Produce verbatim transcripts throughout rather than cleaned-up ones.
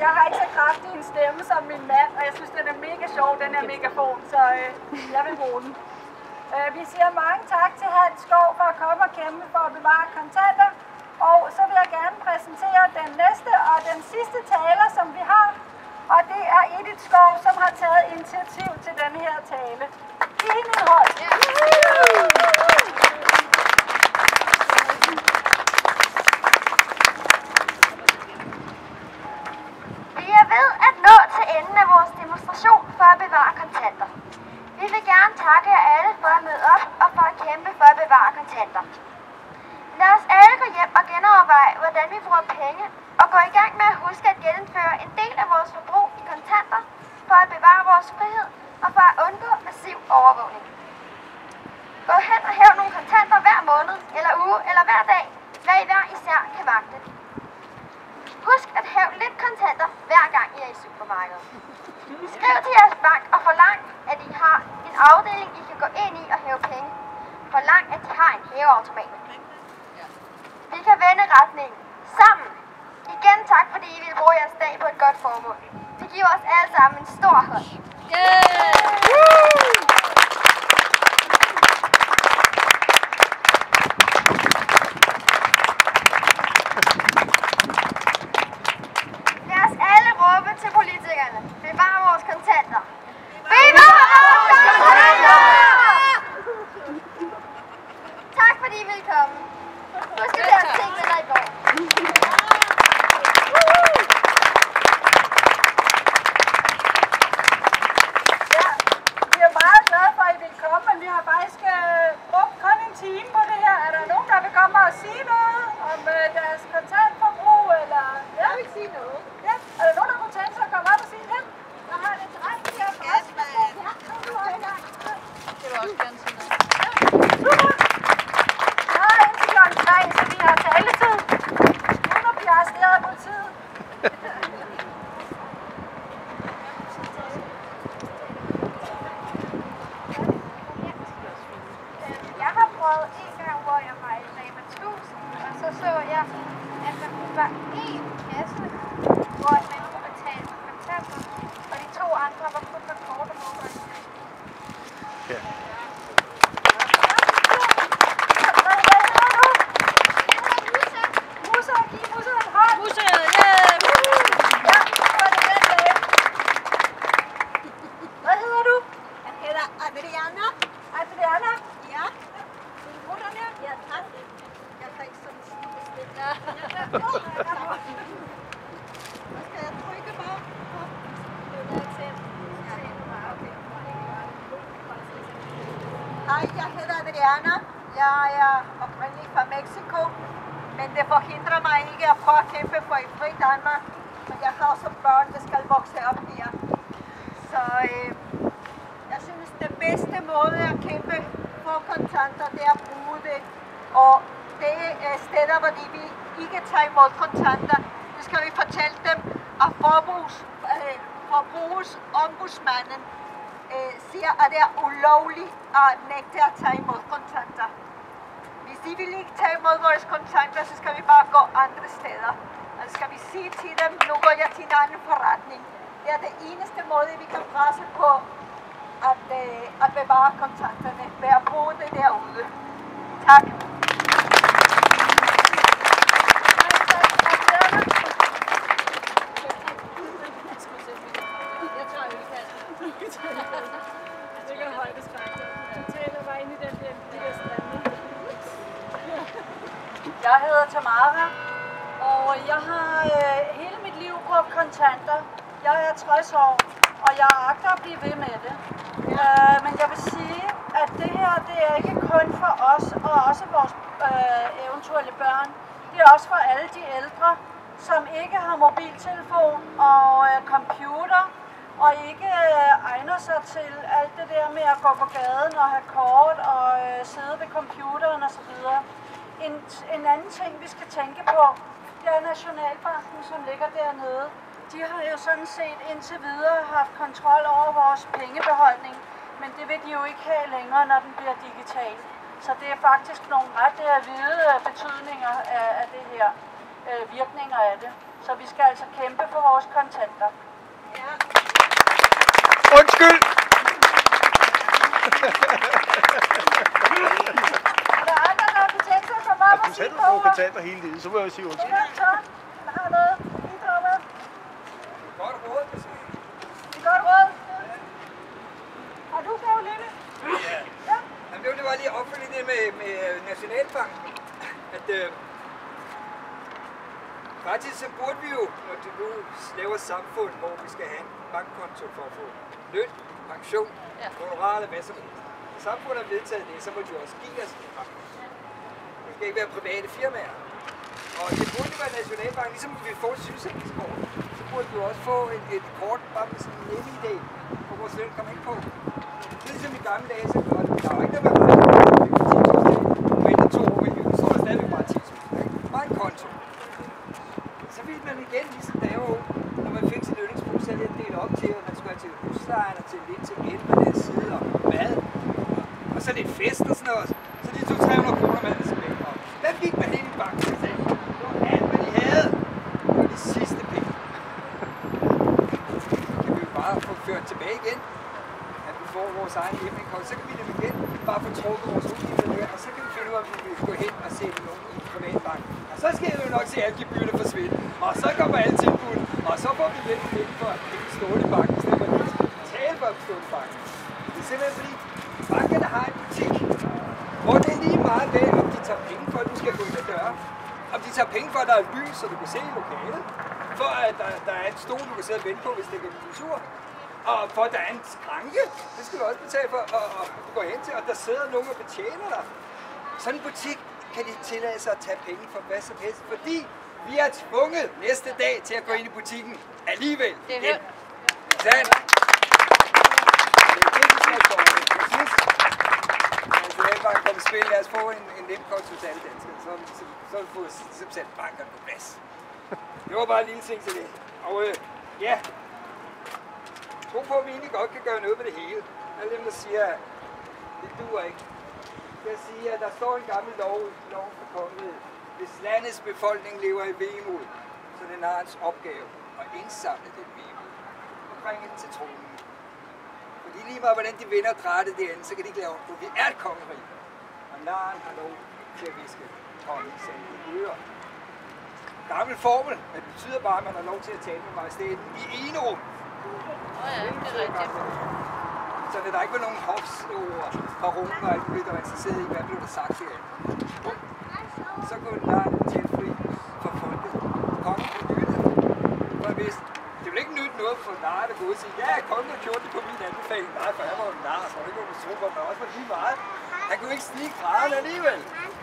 jeg har ikke så kraftig en stemme som min mand, og jeg synes, den er mega sjov, den her megafon, så øh, jeg vil bruge den. Øh, vi siger mange tak til Hans Skov for at komme og kæmpe for at bevare kontanter. Og så vil jeg gerne præsentere den næste og den sidste taler, som vi har. Og det er Edith Skov, som har taget initiativ til den her tale. Giv hende en hånd. Vi er ved at nå til enden af vores demonstration for at bevare kontanter. Vi vil gerne takke jer alle for at møde op og for at kæmpe for at bevare kontanter. Lad os alle gå hjem og genoverveje, hvordan vi bruger penge, og gå i gang med at huske at gennemføre en del af vores forbrug i kontanter for at bevare vores frihed og for at undgå massiv overvågning. Gå hen og hæv nogle kontanter hver måned, eller uge, eller hver dag, hvad I hver især kan magte. Husk at hæve lidt kontanter hver gang I er i supermarkedet. Skriv til jeres bank og forlang, at I har en afdeling, I kan gå ind i og hæve penge. Forlang, at de har en hæveautomat. Vi kan vende retningen sammen. Igen tak, fordi I vil bruge jeres dag på et godt formål. Det giver os alle sammen en stor hånd. Lad os alle råbe til politikerne. Bevar vores kontanter. Bevar vores kontanter! Tak fordi I ville komme. Husk at lade tingene, der i går. Ja, vi er meget glade for, at I vil komme, men vi har faktisk øh, brugt kun en time på det her. Er der nogen, der vil komme og sige noget om øh, deres kontantforbrug? Eller... Ja? Jeg vil sige noget. Ja, er der nogen, der kunne tænke sig at komme op og sige det? Der har det dreng her for os. Ja, det vil også gerne sige noget. Super! Nej, så vi har taletid. Nu når vi har stedet på tid. Jeg har prøvet en gang, hvor jeg var i Rema tusind, og så så jeg, at der var én kasse, hvor man kunne betale kontanter, og de to andre var kun med kort og mobile. Ja. Adriana. Adriana? Ja. Din mutter der? Ja, tak. Jeg kan ikke sådan sige bestemt. Ja. Hvad skal jeg trykke på? Hej, jeg hedder Adriana. Jeg er oprindelig fra Mexico, men det forhindrer mig ikke at prøve at kæmpe for et fri Danmark. Men jeg har også børn, der skal vokse op her. Så øh, jeg synes, det bedste måde at kæmpe for kontanter, det er at bruge det. Og det er steder, hvor de vil ikke tage imod kontanter. Nu skal vi fortælle dem, at forbrugs, øh, forbrugsombudsmanden øh, siger, at det er ulovligt at nægte at tage imod kontanter. Hvis de vil ikke tage imod vores kontanter, så skal vi bare gå andre steder. Og så skal vi sige til dem, nu går jeg til en anden forretning. Det er det eneste måde, vi kan presse på at, øh, at bevare kontanterne ved at bruge det derude. Tak. Jeg hedder Tamara, og jeg har øh, hele mit liv brugt kontanter. Jeg er tres år, og jeg agter at blive ved med det. Øh, men jeg vil sige, at det her det er ikke kun for os og også vores øh, eventuelle børn. Det er også for alle de ældre, som ikke har mobiltelefon og øh, computer, og ikke øh, egner sig til alt det der med at gå på gaden og have kort og øh, sidde ved computeren osv. En, en anden ting, vi skal tænke på, det er Nationalbanken, som ligger dernede. De har jo sådan set indtil videre haft kontrol over vores pengebeholdning, men det vil de jo ikke have længere, når den bliver digital. Så det er faktisk nogle ret hvide betydninger af, af det her. øh, virkninger af det. Så vi skal altså kæmpe for vores kontanter. Ja. Undskyld! Er der andre, der kunne tænke sig at komme op og Du sige selv på bruger ordet? kontanter hele tiden, så må jeg sige undskyld. Ja, så. Der har noget. Bidrag med. Godt råd, måske. Det er godt råd. Har du Karoline? Ja. Ja. Jamen, det var det var lige opfølgende det med, med Nationalbanken. At øh, faktisk så burde vi jo, når det nu laver et samfund, hvor vi skal have en bankkonto for at få løn, pension, ja. honorar eller hvad som helst. Når samfundet har vedtaget det, så må de også give os en bankkonto. Det skal ikke være private firmaer. Og det burde jo være Nationalbanken, ligesom vi får et sygesikringskort. Så burde vi jo også få et, et kort, bare med sådan en nem idé, hvor vores løn kommer ind på. Det er ligesom i gamle dage, så gør det. Der er jo ikke noget med at vente to år i jul, så er der stadigvæk bare ti tusind. Bare en konto. Så ville man igen, ligesom da jeg var ung, når man fik sin lønningsbrug, så er det delt op til, at man skulle have til huslejen og til lidt til ind med den side og mad. Og så lidt fest og sådan noget. Så de tog tre hundrede kroner mad tilbage. Og hvad fik man ind i banken? Så sagde de, det var alt, hvad de havde. Det var de sidste penge. Så kan vi jo bare få ført tilbage igen. At vi får vores egen hjemmeindkomst. Så kan vi dem igen bare få trukket vores udgifter der. Og så kan vi finde ud af, om vi vil gå hen og sætte nogen i en privat bank. Og så skal vi jo nok se alle gebyrerne forsvinde. Og så kommer alle tilbud. Og så får vi lidt penge for at ikke stående i banken, i stedet for at betale for at stå i banken. Det er simpelthen fordi, bankerne har en butik, hvor det er lige meget ved, om de tager penge for, at du skal gå ind ad døren. Om de tager penge for, at der er lys, så du kan se i lokalet. For at der, der er en stol, du kan sidde og vente på, hvis det er en tur. Og for at der er en skranke, det skal du også betale for, og, og du går hen til, og der sidder nogen og betjener dig. Sådan en butik kan de tillade sig at tage penge for hvad som helst, fordi vi er tvunget næste dag til at gå ind i butikken alligevel. Det er det. Sådan. Det er det, vi skal gøre. Jeg synes, altså, jeg bare komme i spil. Lad os få en, en nem konto til alle danskere, så, så, så vi får ligesom sat bankerne på plads. Det var bare en lille ting til det. Og øh, ja, tro på, at vi egentlig godt kan gøre noget med det hele. Alle dem, der siger, at det duer ikke. Jeg siger, at der står en gammel lov i loven for kongeriget. Hvis landets befolkning lever i vemod, så den har hans opgave at indsamle den vemod og bringe den til tronen. Fordi lige meget hvordan de vender og drejer det derinde, så kan de ikke lave om på. Vi er et kongerige, og naren har lov til at viske kongen selv i ører. Gammel formel, men det betyder bare, at man har lov til at tale med majestæten i ene rum. Åh ja, det er rigtigt. Så der ikke var nogen hofsord fra rummen og alt muligt, der var interesseret i, hvad blev der sagt herinde. Så kunne den der tilfri for folket. Kongen på lyttet. For hvis det ville ikke nytte noget for nar, der kunne ud og sige, ja, kongen har gjort det på min anbefaling. Nej, for jeg var jo en nar, så var det ikke nogen super, men også var lige meget. Han kunne ikke snige graderne alligevel.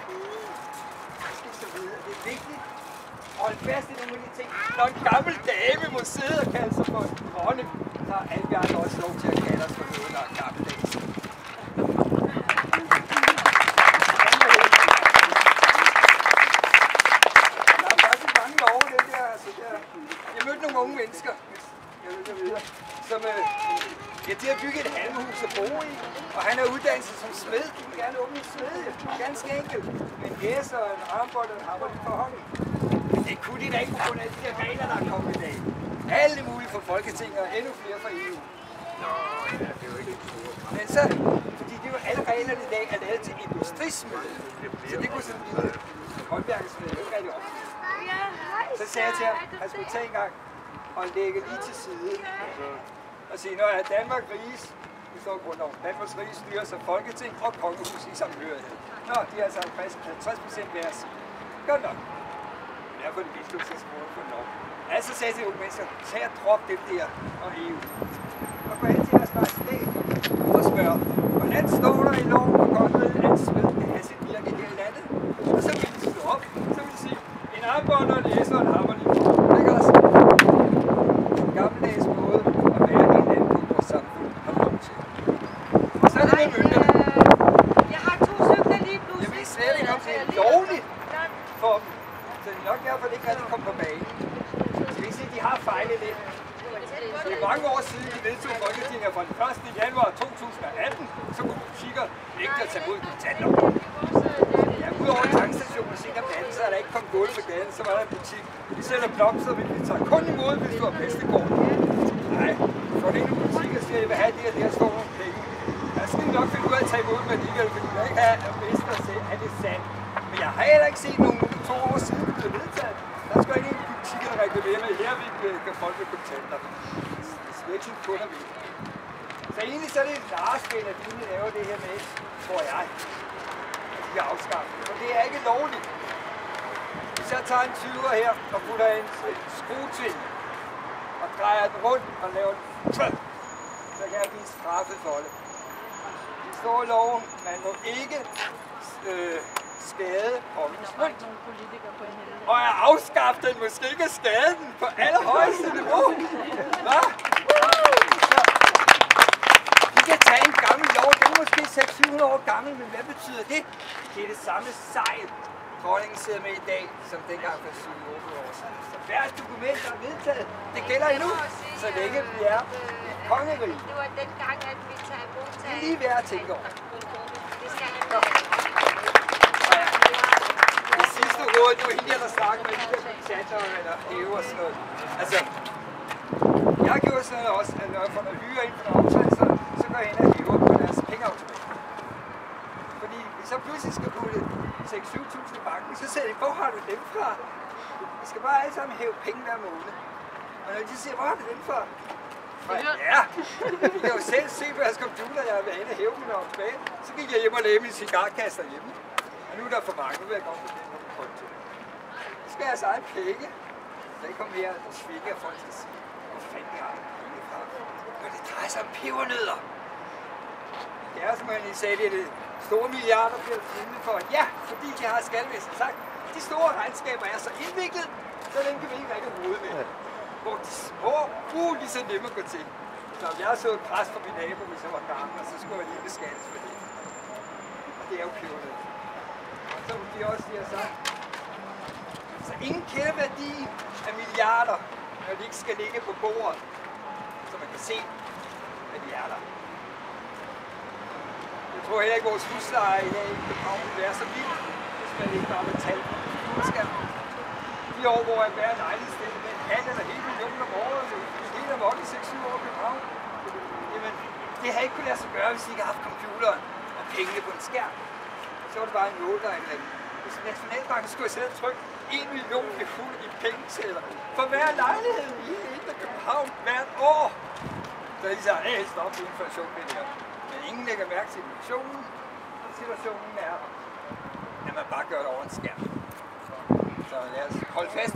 Jeg skal så vide, at det er vigtigt. Hold fast i nogle af de ting. Når en gammel dame må sidde og kalde sig for en dronning, så har alle vi andre også lov til at kalde os for noget, der er gammeldags. Der er faktisk mange love, det der, altså der. Jeg mødte nogle unge mennesker, jeg ved det videre, som øh, ja, de har bygget et halmhus at bo i, og han er uddannet som smed. De vil gerne åbne et smedje, ganske enkelt. Med en æs og en armbold og en hammer for hånden. Det kunne de da ikke på grund af de der regler, der er kommet i dag. Alle mulige fra Folketinget og endnu flere fra E U. Nå, ja, det er jo ikke men så, fordi det er jo alle reglerne i dag er lavet til industrismøde. Så det kunne sådan en lille håndværkersmøde ikke rigtig op. Så sagde jeg til ham, at han skulle tage en gang og lægge lige til side. Og sige, når er Danmark riges, det står i grundloven, Danmarks rige styrer sig Folketing og kongehus i samhørighed. Nå, de er altså halvtreds procent hver side. Godt nok. Derfor er det vigtigt, at sætte skruet for lov. Altså sagde jeg til unge mennesker, tag og drop dem der og E U. Og gå hen til jeres majestæt og spørg, hvordan står der i loven for kongeriget, at smed kan have sit virke i hele landet? Og så vil de stå op, så vil de sige, en armbånd og en læser og en hammer lige på. Ikke også? En gammeldags måde at være en anden på vores samfund har lov til. Og så er det med mønterne. Jeg har to cykler lige pludselig. Jeg ved slet ikke, om det er lovligt for dem. Så det er nok derfor, det ikke rigtig kom på banen. Så det vil sige, at de har fejlet lidt. Det er mange år siden, vi vedtog Folketinget fra den første januar to tusind og atten, så kunne butikker ikke at tage mod kontanter. Ja, ud over i tankstationen sent om natten, så er der ikke kommet gulv på gaden, så var der en butik. Vi sælger blomster, men vi tager kun imod, hvis du har pestegård. Nej, så er det en butik, og siger, at jeg vil have det, og der står nogle penge. Jeg skal nok finde ud af at tage imod med alligevel, fordi jeg ikke har bedst at se, at det er sandt. Men jeg har heller ikke set nogen to år siden, det blev vedtaget. Der skal ikke en butik, der reklamere med, her vi kan folk med kontanter. Det er slet ikke kun at vide. Så egentlig så er det et narespil, at de laver det her med, tror jeg, at de kan afskaffe det. For det er ikke lovligt. Hvis jeg tager en tyver her og putter en skrue til og drejer den rundt og laver den, så kan jeg blive straffet for det. Det står i loven, man må ikke øh, skade kongens mønt. Og jeg afskaffer den, måske ikke at skade den på allerhøjeste niveau. Hva? Vi kan tage en gammel lov, den er måske seks til syv hundrede år gammel, men hvad betyder det? Det er det samme sejl, dronningen sidder med i dag, som dengang for syv til otte år siden. Så hvert dokument, der er vedtaget, det gælder endnu, så længe vi er i kongeriget. Det var den gang, at vi tager imod. Det er lige værd at tænke over. Det skal han Det sidste råd, det var hende, der snakkede med de der kontanter eller hæve og sådan noget. Altså, jeg har gjort sådan noget også, at når jeg får noget hyre ind på nogle optagelser, så går jeg ind og hæver på deres pengeautomat. Fordi hvis jeg pludselig skal putte seks til syv tusind i banken, så siger de, hvor har du dem fra? Vi skal bare alle sammen hæve penge hver måned. Og når de siger, hvor har du dem fra? Ja, vi kan jo selv se på jeres computer, jeg vil ind og hæve dem om tilbage. Så gik jeg hjem og lagde min cigarkasse derhjemme. Og nu er der for mange, nu vil jeg komme på den her konto. Så skal jeg altså egen penge. Så jeg kommer her og svinger, og folk skal sige, hvor fanden har du penge fra? Og det drejer sig om pebernødder. Det er som jeg sagde, det er det store milliarder bliver fundet for. Ja, fordi de har skattevæsen sagt, de store regnskaber er så indviklet, så den kan vi ikke rigtig rode med. Hvor de små, uh, lige så nemme at gå til. Så jeg har så et pres for min nabo, hvis jeg var gammel, og så skulle jeg lige beskattes for det. Og det er jo pebernødder. Og så vil de også sige sagt, så ingen kender værdien af milliarder, når de ikke skal ligge på bordet, så man kan se, at de er der. Jeg tror heller ikke, at vores husleje i dag i København vil være så vildt, hvis man ikke bare vil tale på computerskærmen. De år, hvor jeg bærer lejlighedsdel med en halv eller hele million om året, helt om otte, seks, syv år i København, jamen, det har ikke kunnet lade sig gøre, hvis I ikke har haft computeren og pengene på en skærm. Så var det bare en nål, der er en eller anden. Hvis Nationalbanken skulle have selv trykt en million i fuld i pengetæller for hver lejlighed i hele København hvert år. Så er de sagt, hey, stop inflation med det her. Men ingen lægger mærke til inflationen. Situationen er, at man bare gør det over en skærm. Så lad os holde fast